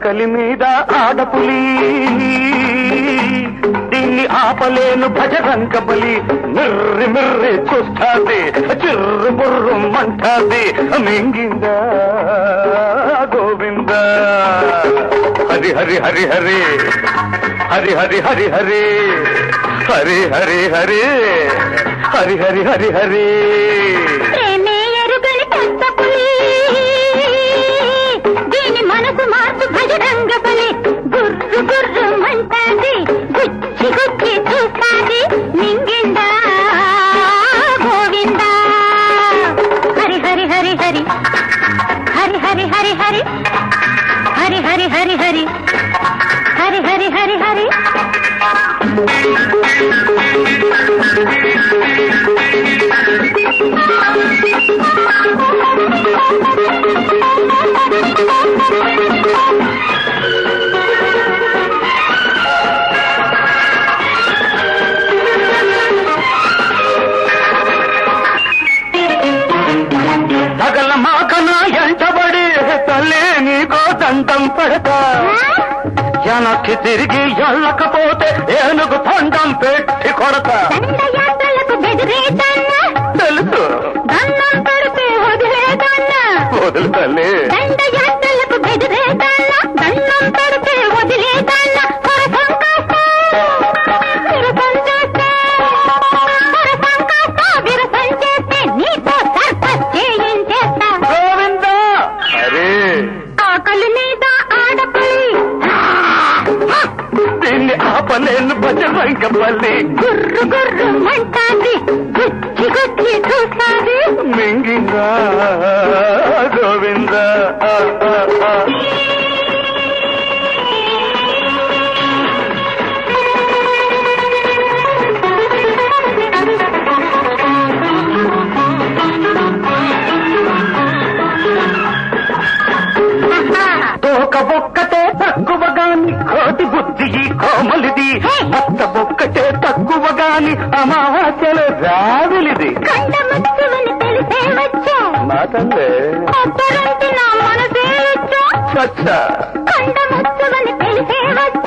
ఆకలి మీద ఆడపులి దీన్ని ఆపలేను భజరంగ బలి మిర్రి మిర్రి చూస్తాది చిర్రు బుర్రు మంటాది మింగిందా గోవింద హరి హరి హరి హరి హరి హరి హరి హరి హరి హరి హరి హరి హరి హరి హరి దీని మనసు మార్పు భజరంగ బలి గుర్రు గుర్రు మంటాది గుచ్చి గుచ్చి చూస్తాది మింగిందా గోవింద హరి హరి హరి హరి హరి హరి హరి హరి హరి హరి హరి హరి హరి హరి హరి హరి సగల మాకన ఎంటబడి తల్లి నీకో దండం పెడతా వెనక్కి తిరిగి ఎళ్ళకపోతే ఏనుగు పండం పెట్టి కొడతా తెలుసు వదులు తల్లి గోవిందా అరే ఆకలి మీద ఆడపల్లి దీన్ని ఆపలేను భజరంగ బలి గుర్రు గుర్రు మంటాది గుచ్చి గుచ్చి చూస్తాది మింగిందా గోవింద తోక బొక్కటే తక్కువ గాని కోటి బుద్ధి ఈ కోమలిది మత్త బొక్కటే తక్కువ గాని అమావాస్యలు రావిలిది కండమత్తువని తెలిసే వచ్చా మా తల్లే నా మనసే వచ్చా సచ్చ కండమత్తువని తెలిసే వచ్చా